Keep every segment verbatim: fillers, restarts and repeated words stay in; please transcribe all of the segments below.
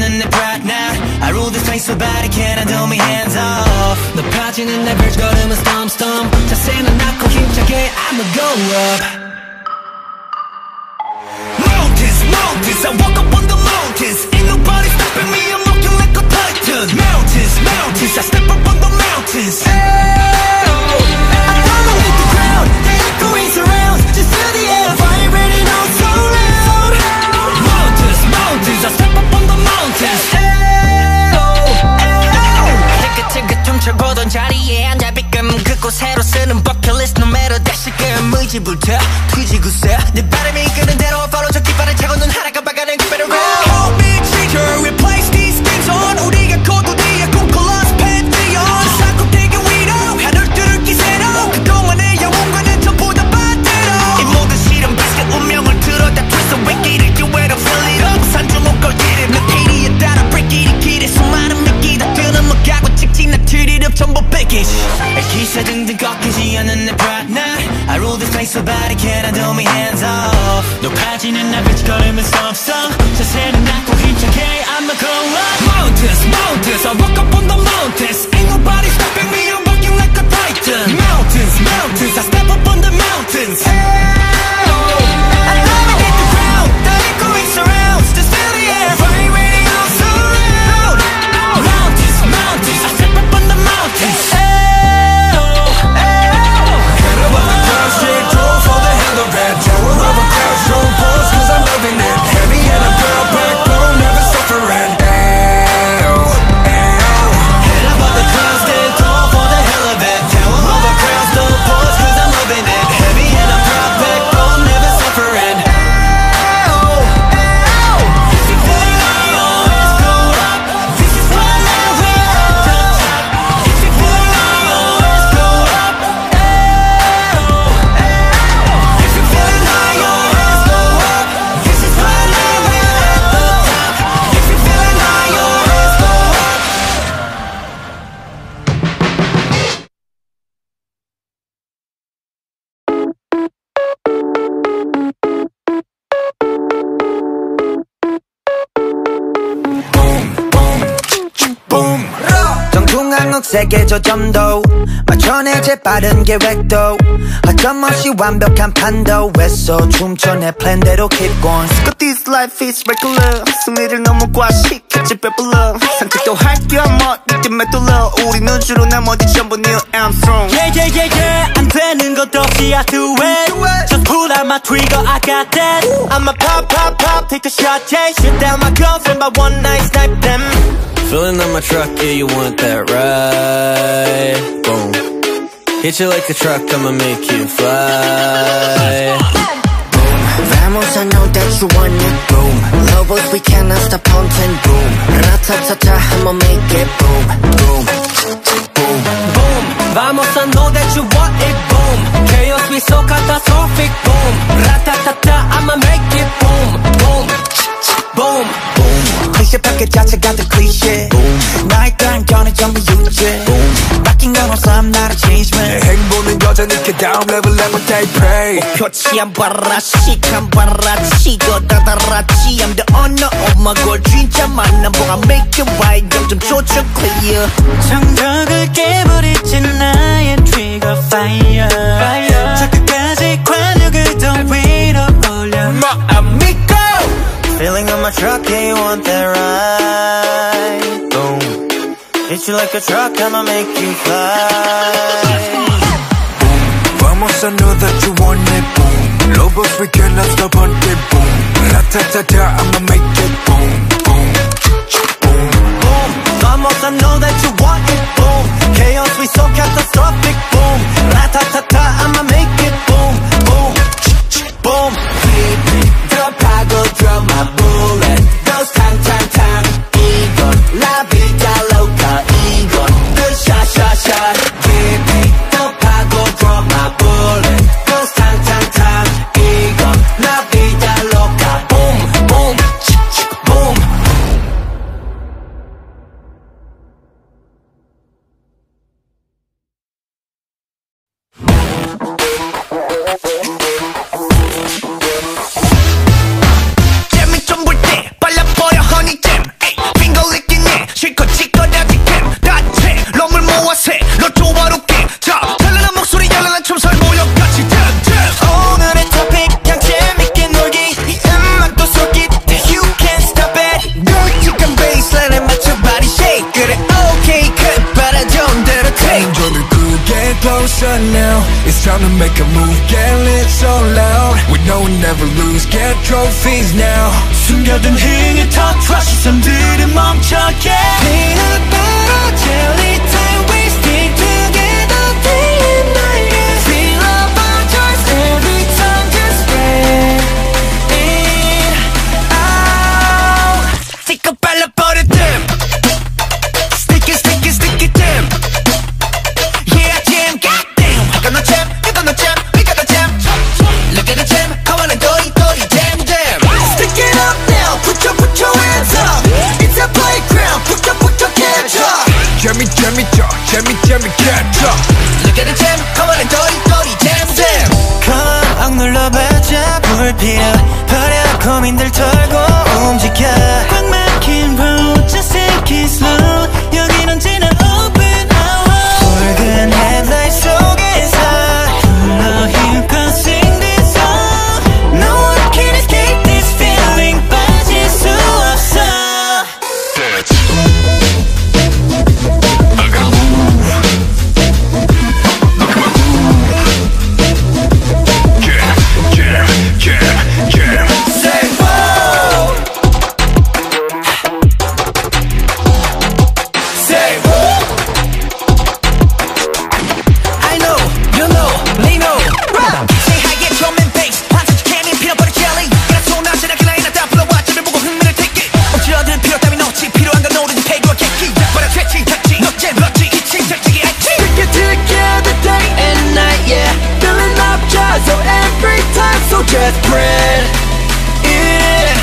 않는 내 pride now. I rule this place so bad I can't handle me hands off. 높아지는 내 verge 걸음은 stomp stomp. 자세는 낮고 힘차게 I'ma go up. Mountains, mountains, I walk up on the mountains. Ain't nobody stopping me, I'm walking like a titan. Mountains, mountains, I step up on the mountains. Hey, oh, I don't hit the ground, they echoing surround. Just feel the air vibrating all so loud. Mountains, mountains, I step up on the mountains. Hey, oh, oh. 티끌티끌 퉁쳐보던 자리에 앉아 비끔 그곳으로 쓰는 버킷리스트 no matter 다시금 의지부터 뒤지고서 내 바람이 이끄는 대로 follow 저 깃발을 차고 눈 하나가 박아낸 그 better road. Hold me trigger, replace these things on. 우리가 고도디에 꿈꿔 pantheon. 사고되게 위로 하늘 뚫을 기세로 그동안의 영웅과는 전부 다 반대로. 이 모든 실험 비슷한 운명을 들어다 twist 왜 길을 기회로 fill it up. 산주먹걸 길을 몇 길이에 따라 break it 길에 수많은 미끼 다 끊어먹하고 직진나 turn it up 전부 package. 기세 등등 꺾이지 않는 내 pride now. I rule this place so bad I can't handle me hands off. 높아지는 날 비치거리면 stomp stomp. 자세는 낮고 힘차게 I'ma go up. Mountains, mountains, I walk up on the mountains. Ain't nobody stopping me, I'm walking like a titan. Mountains, mountains, I step up on the mountains. Hey, oh, I dominate the ground, the echoing surrounds. Just feel the air vibrating all so loud. Mountains, mountains, I step up on the mountains. Hey, oh, hey, oh. Head above the clouds, straight drove for the hell of it. Tower of a cloud, strong pose, cause I'm loving it. Heavy and a girl, backbone, never suffering. Ayo, ayo. Head above the clouds, stand tall for the hell of it. Tower of a crowd, don't pause, cause I'm loving it. Heavy and I'm proud, backbone, never suffering. Ayo, ayo. This is why I always go up. This is why I wear at the top. This is why I always go up. Ayo, ayo. This is why I always go up. This is why I wear at the top. This is why I always go up. Boom. 정중앙 억색의 저점도 맞춰내 재빠른 계획도 허점없이 완벽한 판도에서 춤춰 내 플랜대로 keep going. But this life is regular. 승리를 너무 과식했지 배불러. 산책도 할게 뭐 이쯤에 뚫려. 우리는 주로 나머지 전부 Neil Armstrong. Yeah yeah yeah yeah 안 되는 것 없이 I do it. Just pull out my trigger I got that. I'ma pop pop pop take a shot yeah. Shoot down my girlfriend by one night snipe them. Filling up my truck, yeah, you want that right? Boom. Hit you like a truck, I'ma make you fly. Boom. Vamos, I know that you want it. Boom. Lobos, we cannot stop hunting. Boom. Ratatata, I'ma make it. Boom. Boom. Boom. Boom Vamos I know that you want it. Boom Chaos we so catastrophic. Boom Ratatata I'ma make it. Boom Boom Boom 클리셰 패킷 자체가 더 클리셰. 나의 단견은 전부 유죄. 바뀐 건 없어 I'm not a change man. 내 행보는 여전히 그 다음 레벨에만 they pray. 표치 안 봐라 시간 봐라 치고 다다라치 I'm the owner of my goal. 진짜 만난 보가 make it right. 점점 조절 clear. 정적을 깨버리지 나의 trigger fire, fire. 저 끝까지 관력을 더 위로 올려 마음이고 Feeling on my truck, yeah, you want that ride. Boom. Hit you like a truck, I'ma make you fly. Boom. Vamos, I know that you want it. Boom. Lobos, we cannot stop until boom. Ratatata, I'ma make it. Boom. Boom. Boom. Boom. Vamos, I know that you want it. Boom. Chaos, we so catastrophic. Boom. Ratatata, I'ma make it. Boom. Boom. Boom. 드롭하고 drop my bullet. Those tang tang tang. 이건 la vida loca. 이건 the shot shot shot. 드롭하고 drop my bullet. Those tang tang tang. 이건 la vida loca. Boom boom boom. time to make a move. Get lit so loud, we know we never lose. Get trophies now. 숨겨둔 흥을 터트려 시선들은 멈춰게. Peanut butter jelly time we stick together day and night. Yeah. Feel love our choice every time just spread it out. Stick up 발라버려 them. Stick it, stick it, stick it them. Yeah, jam, goddamn. I got no jam, you got no jam, we got no jam. Look at the jam, come on and dirty, dirty jam, jam. Stick it up now, put your, put your hands up. It's a playground, put your, put your catch up. Jammy, jammy, jaw, jammy, jammy, catch up. Look at the jam, come on and dirty, dirty jam, jam. 꽉 눌러봐자 불필요 버려 고민들 털고 움직여 꽉 막힌 road just take it slow 여긴 언제나 open our 붉은 headlight 속에서 불러 힘껏 sing this song No one can escape this feeling 빠질 수 없어 I gotta move. Jam, jam, jam, jam. Say whoa. Say whoa. I know, you know, they know. Say hi, get drum and bass. 반사지 candy, peanut butter jelly. 그냥 손아시나 그냥 이나 다 불러와 저를 보고 흥미를 take it. 어찌어든 필요 따윈 없지 필요한 건 노르는 태도와 객기. 버려 퇴치, 퇴치, 넉제, 럭지, 기침, 절지기, 액치. Stick it together day and night, yeah. Filling up jars, so every time, so just spread it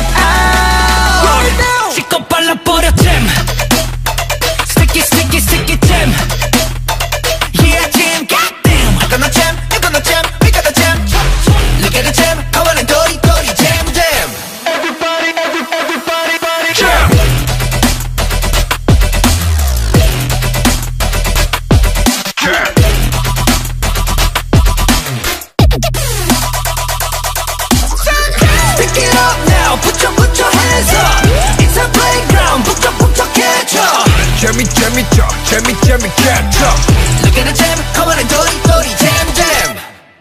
out. 씻고 발라버려 jam. Stick it, stick it, stick it jam. Yeah, jam, goddamn. I got no jam, you got no jam, we got no jam. Look at the jam, come on and dirty, dirty jam, jam. Everybody, everybody, everybody, jam. Jam. Pick it up now, put your, put your hands up. It's a playground, put your, put your catch up. Jammy, jammy, jaw, jammy, jammy, catch up. Look at the jam, come on and dirty, dirty jam, jam.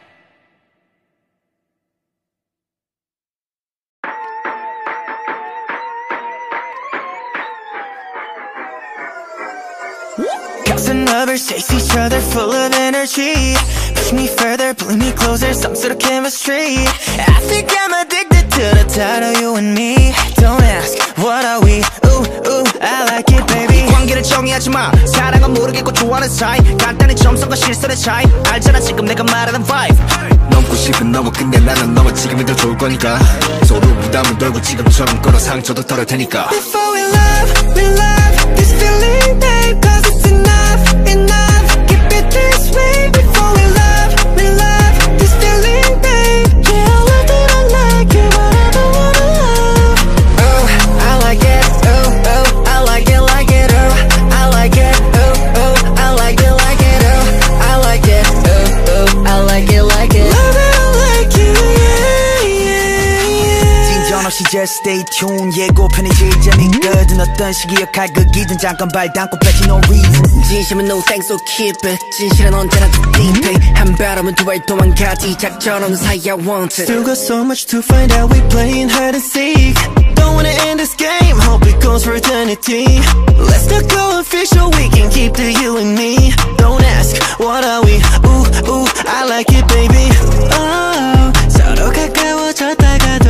Cups and lovers chase each other full of energy Push me further, pulling me closer, some sort of chemistry I think I'm addicted to the thought of you and me Don't ask, what are we? Ooh, ooh, I like it baby 관계를 정의하지 마 사랑은 모르겠고 좋아하는 사이 간단히 점성과 실선의 차이 알잖아 지금 내가 말하는 vibe 넘고 싶은 넘어 근데 나는 넘어 지금이 더 좋을 거니까 서로 부담을 덜고 지금처럼 걸어 상처도 덜을 테니까 Before we love, we love this feeling babe Cause it's enough, enough Keep it this way Before we love, we love this feeling babe Yeah, I love it, I like it Whatever, what I love Oh, I like it, oh, oh I like it, like it, oh I like it, oh, oh I like it, like it, oh I like it, oh, oh I like it, like it Love it, I like you, yeah, yeah, yeah 진전 없이 just stay tuned 예고편이 제일 재밌거든 어떤 시기역할 극이든 잠깐 발 담고 뺏지 no reason 진심은 no thanks so keep it 진실은 언제나 too deep it 한 발음은 두 발 도망가지 작전 없는 사이 I want it Still got so much to find out we playing hide and seek Don't wanna end this game, hope it goes for eternity Let's not go official, we can keep the you and me Don't ask, what are we? Ooh, ooh, I like it baby Oh, 서로 가까워졌다가도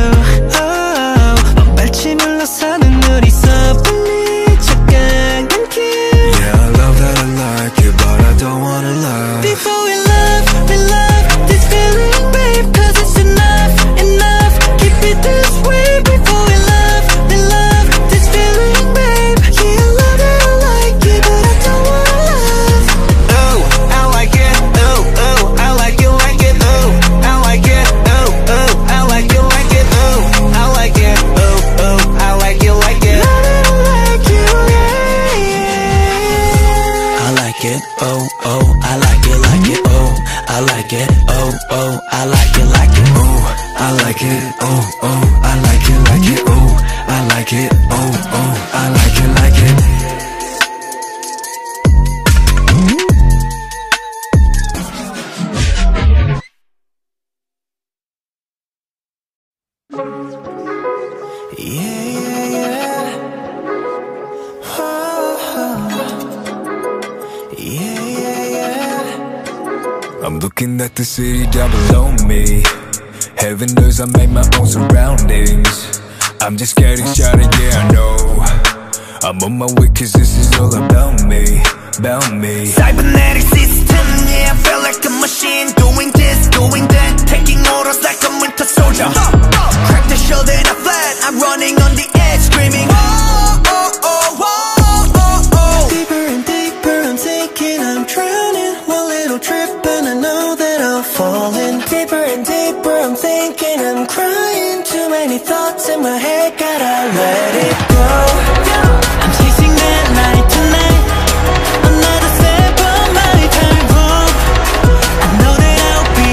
Oh, 발치물러 사는 우리 섣불리 착각한 길 Yeah, I love that I like you, but I don't wanna love. Before we love, we love this feeling, babe Cause it's enough, enough Keep it this way Before we love, we love this feeling, babe Yeah, I love it, I like it But I don't wanna love Oh, I like it, oh, oh I like it, like it, oh I like I'm looking at the city down below me. Heaven knows I make my own surroundings. I'm just getting started, yeah I know. I'm on my way cause this is all about me, about me. Cybernetic system, yeah, I feel like a machine. Doing this, doing that, taking orders like a winter soldier. uh, uh, Crack the shell then I flat, I'm running on the edge, screaming oh, oh, oh, oh, oh, oh. Deeper and deeper I'm thinking I'm drowning. One little trip and I know that I'll fall in. Deeper and deeper I'm thinking I'm crying. Too many thoughts in my head, gotta let it go. I'm chasing that light tonight. Another step on my tightrope. I know that I'll be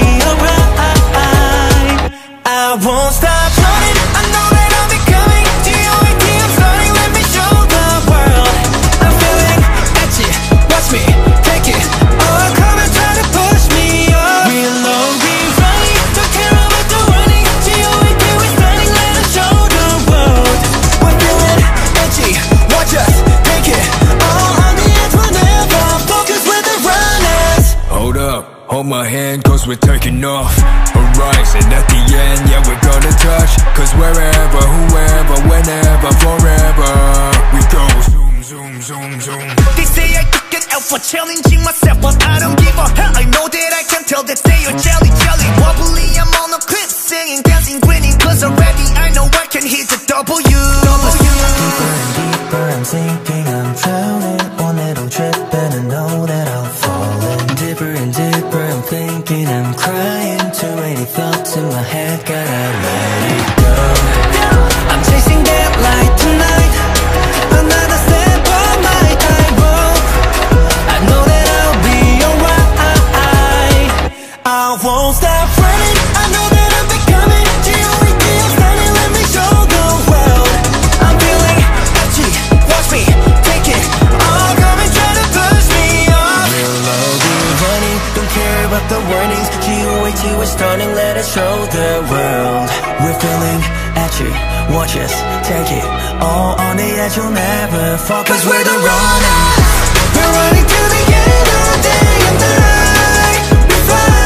alright. I won't stop running. I know that I'll be coming. G O A T, I'm starting, let me show the world. I'm feeling edgy, watch me take it. Oh, come and try to push me up. We'll all be running, don't care about the running. G O A T, we're starting, let us show the world. We're feeling edgy, watch us take it. All on the edge, we'll never focus with the runners. Hold up, hold my hand cause we're taking off. Horizon at the end, yeah we're gonna touch. Cause wherever, whoever, whenever, forever we go zoom, zoom, zoom, zoom. They say I took an L for challenging myself, but I don't give a hell. I know that I can tell that they are jelly, jelly. Wobbly, I'm on a clip, singing, dancing, grinning. Cause already I know I can hit the W. W. Deeper and deeper I'm thinking I'm drowning. One little trip and I know that I'll fall in. Deeper and deeper I'm thinking I'm crying. Too many thoughts in my head, gotta let it go. I'm chasing that light tonight. Another step on my tightrope. I know that I'll be alright. I won't stop running. I know that I'm becoming G O A T, I'm standing, let me show the world. I'm feeling edgy, watch me take it. Oh, come and try to push me off. We'll all be running, don't care about the warnings. G O A T, we're starting, let us show the world. We're feeling edgy, watch us take it. All on the edge, you'll never fall. Cause we're the runners. We're running to the end of the day and night. We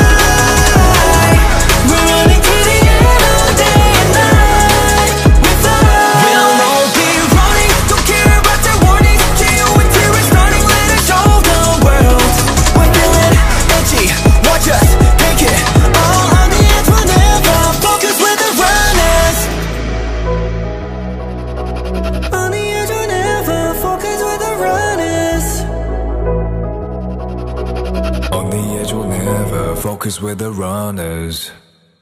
fly. We're running to the end of the day and night. We fly. We'll all be running, don't care about the warnings. G O A T, we're starting, let us show the world. We're feeling edgy, watch us take it. All on the edge, we'll never focus with the runners. On the edge, we'll never focus with the runners. On the edge we'll never focus with the runners.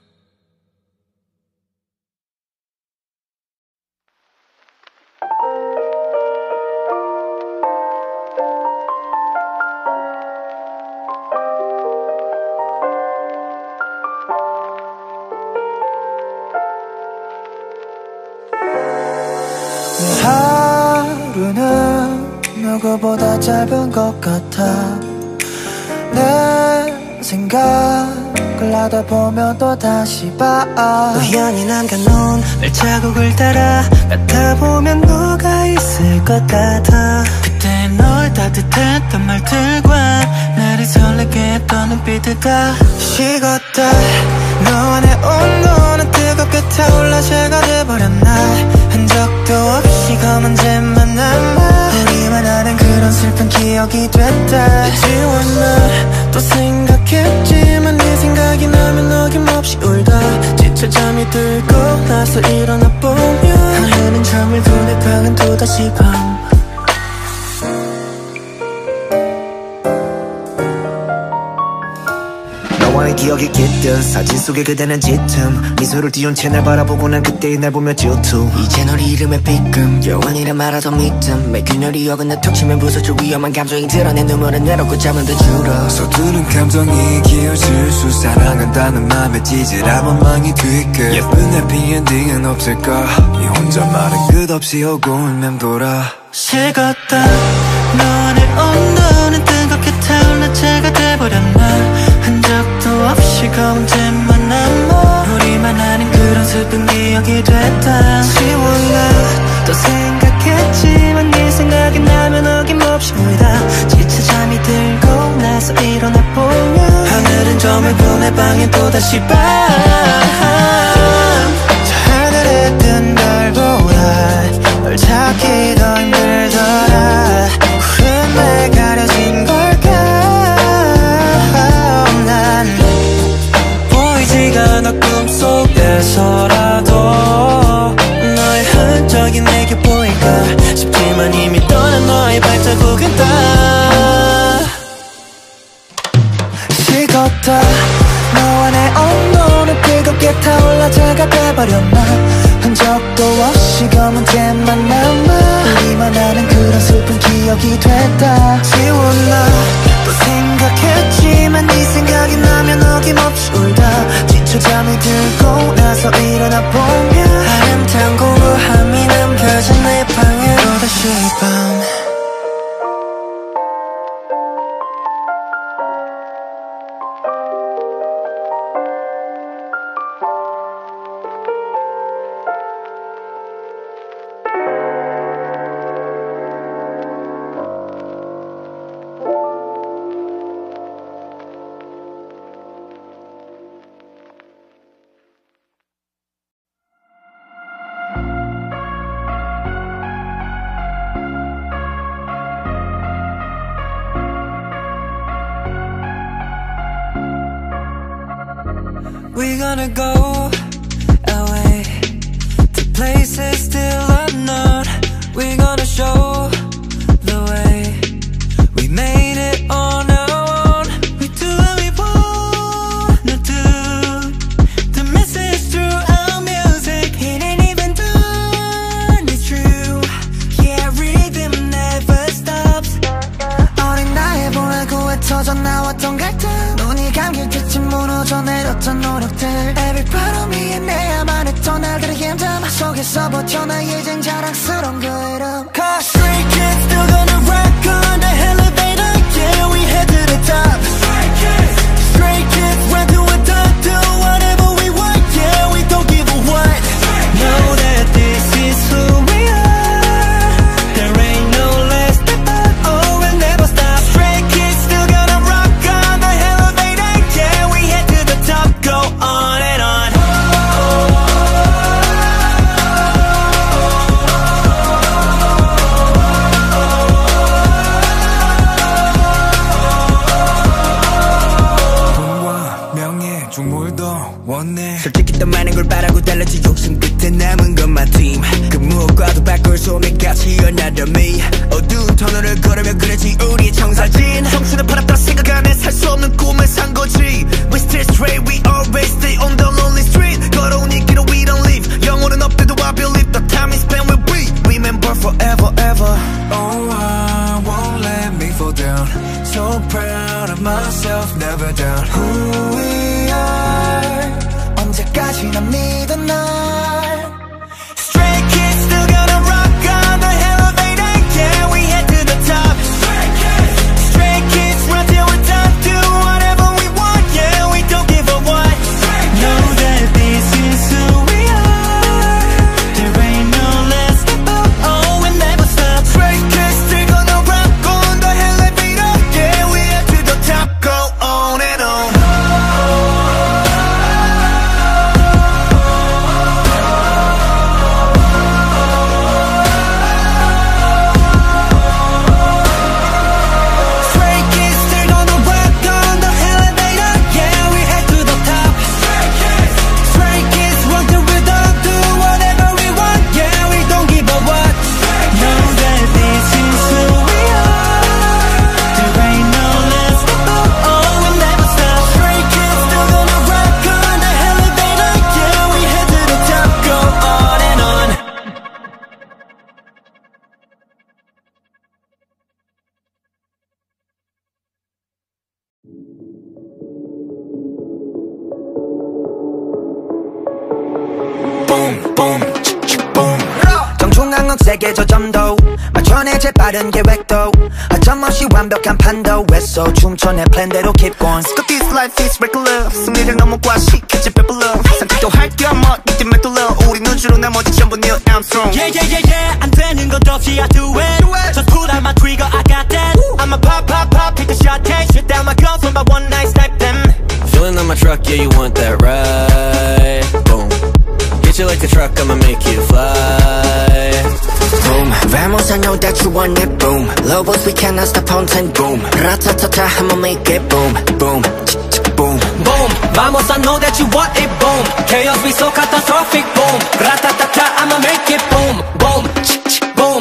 하루는 누구보다 짧은 것 같아. 내 생각을 하다 보면 또 다시 봐. 우연히 남겨놓은 발자국을 따라 가다 보면 누가 있을 것 같아. 그때 널 따뜻했던 말들과 나를 설레게 했던 눈빛들과 식었다. 너와 내 온도는 뜨겁게 타올라 죄가 돼버렸나. 흔적도 없이 검은 잼만 남아. 우리만 아는 그런 슬픈 기억이 됐다. 지웠나 또 생각했지만 네 생각이 나면 어김없이 울다. 지쳐 잠이 들고 나서 일어나 보면 하루는 잠들고 내 방은 또다시 밤. 너와의 기억이 깃든 사진 속에 그대는 짙음. 미소를 띄운 채 날 바라보고 난 그때의 날 보며 질투. 이제 널 이름에 삐끔 영원이란 말하던 믿음. 매 균열이 어긋나 톡 치면 부서져 위험한 감정이 들어. 내 눈물은 내놓고 잠은 더 줄어. 서두른 감정이 기어질 수. 사랑한다는 맘에 찌질한 원망이 뒤끝. 예쁜 해피엔딩은 없을까. 이 혼자말은 끝없이 오고는 맴돌아. 식었다. 너와 내 온도는 뜨겁게 타올라 죄가 돼버렸나. 흔적도 없이 검은 잼만 남아. 우리만 아는 그런 슬픈 기억이 됐다. 지웠나 또 생각했지만 네 생각이 나면 어김없이 울다. 지쳐 잠이 들고 나서 일어나 보면 하늘은 점을 보내 방엔 또다시 밤 저 하늘에 뜬 별보다 널 찾기 더 힘들더라 구름 왜 가려진 걸까 난 보이지가 않아 꿈속에서라도 너의 흔적이 내게 보일까 싶지만 이미 떠난 너의 발자국은 다 식었다 너와 내 온도는 뜨겁게 타올라 자가 돼버렸나 흔적도 없이 검은 템만 남아 우리만 아는 그런 슬픈 기억이 됐다 지웠나 또 생각했지만 네 생각이 나면 어김없이 울다 지쳐 잠이 들고 나서 일어나 보면 아름다운 공허함이 남겨진 내 방에 또다시 밤 We're gonna go away to places still unknown. We're gonna show the way. We made it on our own. We do what we wanna do. The message through our music, it ain't even done. It's true. Yeah, rhythm never stops. 어린 나의 보라고 흩어져 나왔던 갈등. 눈이 감길 때쯤 무너져 내렸던 노력들. Every part of me and 내야만 했던 날들의 힘듦 속에서 버텨나 이젠 자랑스러운 그 이름 Cause Stray Kids still gonna rock on the elevator. Yeah, we head to the top. Stray Kids, Stray Kids, run to a top, do whatever we want. Yeah, we don't give a what. Know that this is who we are. There ain't no last step up. Oh, we'll never stop. Stray Kids still gonna rock on the elevator. Yeah, we head to the top, go on and on. 돈과 명예 중물도 원해 솔직히 더 많은 걸 바라고 달라지 욕심 끝에 남은 건 my team 그 무엇과도 바꿀 수 없는 가치 another me 어두운 터널을 걸으며 그려진 우리의 청사진 청춘을 팔았다 생각 안에 살 수 없는 꿈을 산 거지 We still straight, we always stay on the lonely street 걸어온 이 길을 we don't leave 영혼은 없대도 I believe the time is spent with we Remember forever ever Oh, I won't let me fall down So proud of myself, never down Who we are 언제까지나 믿어 날 Stray Kids still gonna rock on the elevator. Yeah, we head to the top. Stray Kids, Stray Kids, run till we're top. Do whatever we want. Yeah, we don't give a what. Know that this is who we are. There ain't no last step up. Oh, we'll never stop. Stray Kids still gonna rock on the elevator. Yeah, we head to the top. Go on and on. Stray Kids still gonna rock on the elevator. Yeah, we head to the top. Stray Kids, Stray Kids, run till we're done. Do whatever we want. Yeah, we don't give a what. Know that this is who we are. There ain't no last step up. Oh, we'll never stop. Stray Kids still gonna rock on the elevator. Yeah, we head to the top. Go on and on. Boom, boom, 칙칙, boom 정중앙은 세계 저점도 맞춰내 재빠른 계획도 하점없이 완벽한 판도 했어 춤춰 내 플랜대로 keep going Cause this life is regular 승리를 너무 과식했지 배불러 산책도 할 겸 멋있게 메둘러 우리 눈주로 나머지 전부 Neil Armstrong Yeah yeah yeah yeah 안 되는 것 없이 I do it Just pull out my trigger I got that I'ma pop pop pop take a shot take shit down my girls on my one night snipe them yeah, you want that ride. Boom. Hit you like a truck, I'ma make you fly. Boom, vamos, I know that you want it, boom. Lobos, we cannot stop haunting, boom. Ratatata, I'ma make it, boom, boom, boom. Boom, vamos, I know that you want it, boom. Chaos be so catastrophic, boom. Ratatata, I'ma make it, boom, boom, boom.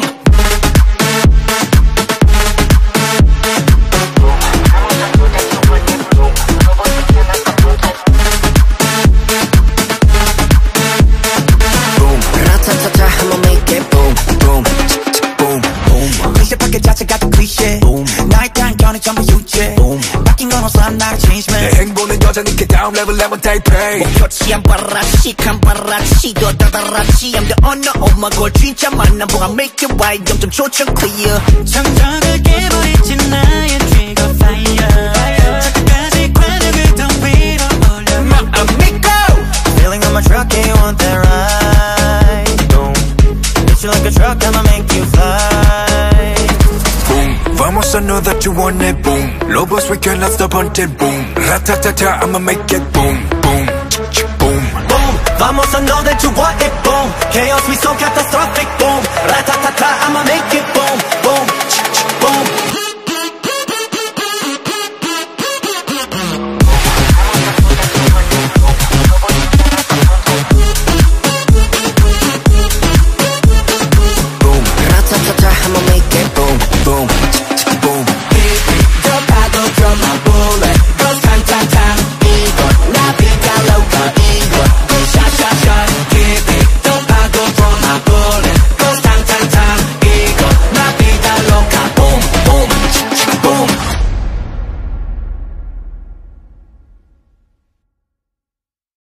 I'ma make it boom, boom, boom, boom. 클리셰 밖에 자체가 더 클리셰. 나의 단견이 전부 유죄. 바뀐 건 없어, I'm not a change man. 내 행보는 여전히 그 다음 레벨 레몬 타이페이. 목표치 한 바라치 한 바라치 더 다다라치 I'm the owner of my goal 진짜 만남 보가 make it right 영점 초점 clear. 정적을 깨버리지 나의 trigger fire. 저까지 관역을 더 위로 올려. My amigo feeling on my truck, yeah, you want that ride. Hit you like a truck, I'ma make you fly. Boom, vamos, I know that you want it, boom. Lobos, we cannot stop hunting, boom. Ratatata, I'ma make it boom, boom, boom. Boom, vamos, I know that you want it, boom. Chaos, we so catastrophic, boom. Ratatata, I'ma make it boom.